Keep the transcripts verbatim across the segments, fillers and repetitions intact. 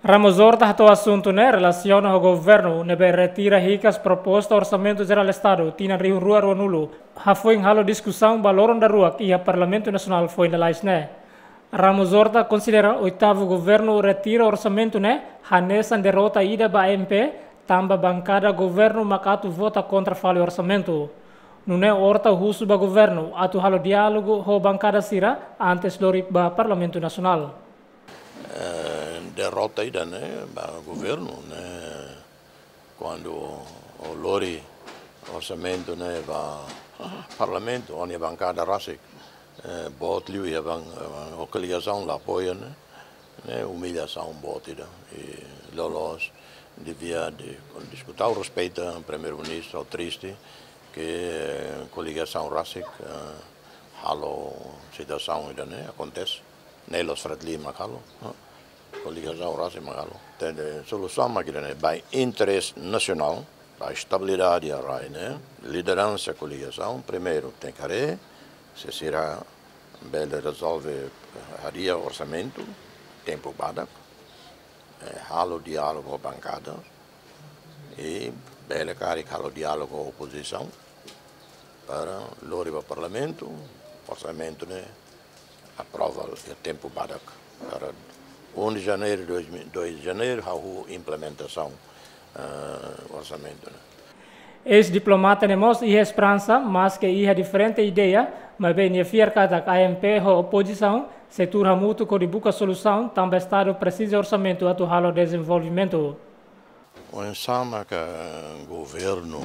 Ramos horta o assunto né relaciona ao governo nebe retira ricas proposta orçamento geral do estado tina rio rua ro nulo ha foi halo discussão baloron da rua e a parlamento nacional foi na lais né Ramos horta considera oitavo governo retira orçamento né hanesa derrota ida ba M P tamba bancada governo makatu vota contra fale orçamento não é horta russo ba governo atu halo diálogo ho bancada sira antes lori ba parlamento nacional. Derrota aí, né, o governo, né, quando o lori orçamento, né, va parlamento, onde a bancada rasik, bot liu e a coligação lá apoia, né, né, humilhação bot ida e lolos devia de discutir o respeito ao primeiro-ministro, triste que a coligação rasik halo situação ida, né, acontece, nelos fratli macalo. Coligação Rasa Magalo. Tem solução magrana by interesse nacional, by estabilidade a rai, né? Liderança coligação, primeiro tem que haver, se será bela resolve haria orçamento, tempo badak, halo diálogo bancada e bela cari halo diálogo oposição para lori para parlamento, orçamento né? Aprova o tempo badak para um de janeiro, dois de janeiro, a implementação do uh, orçamento. Né? Ex-diplomata nemos e esperança, mas que ia diferente ideia, mas bem, fiar cada A M P a oposição, setor mútuo que busca solução, também Estado precisa orçamento atual ao desenvolvimento. O ensama que o governo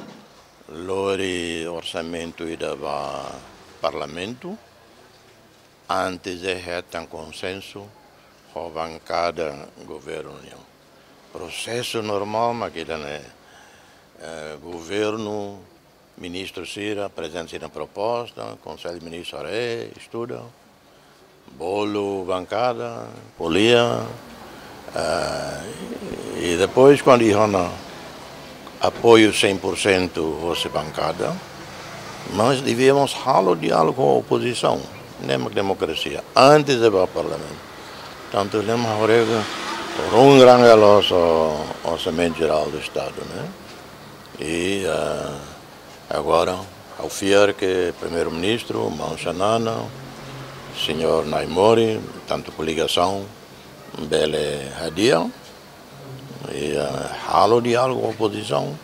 lori orçamento e dava parlamento, antes de ter um consenso a bancada governo. Processo normal, mas que é eh, governo, ministro Cira, apresenta a proposta, conselho de ministros estuda, bolo, bancada, polia, eh, e depois quando há apoio cem por cento você bancada, nós devíamos falar diálogo com a oposição, nem a democracia, antes de ir ao parlamento. Tanto lembra agora por um grande orçamento geral do Estado, né? E uh, agora, ao fiar que o primeiro-ministro, Mansanana, senhor Naimori, tanto coligação, Bele Hadia, e uh, halo diálogo com a oposição,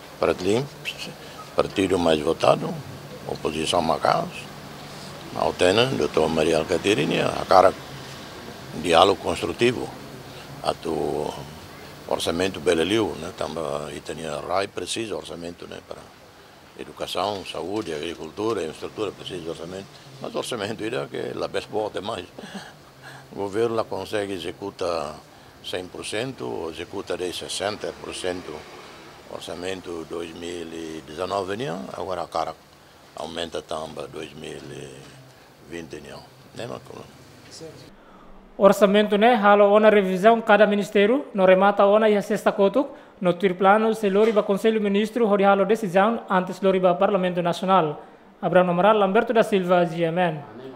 partido mais votado, oposição Macas, ao Tena, doutor Maria Alcaterini, a cara diálogo construtivo, ato orçamento beleliu, né? Também tinha rai precisa orçamento, né? Para educação, saúde, agricultura, infraestrutura precisa orçamento, mas orçamento é que a best boa demais. O governo lá consegue executar cem por cento, executa de sessenta por cento orçamento dois mil e dezenove, né? Agora a cara aumenta também dois mil e vinte, né? Não é certo. Orçamento né halo ona revisão cada ministério no remata ona e a sexta cotuk no tir plano se lori ba conselho ministro hori halo decisão antes lori ba parlamento nacional. Abraham Amaral Lamberto da Silva G M N.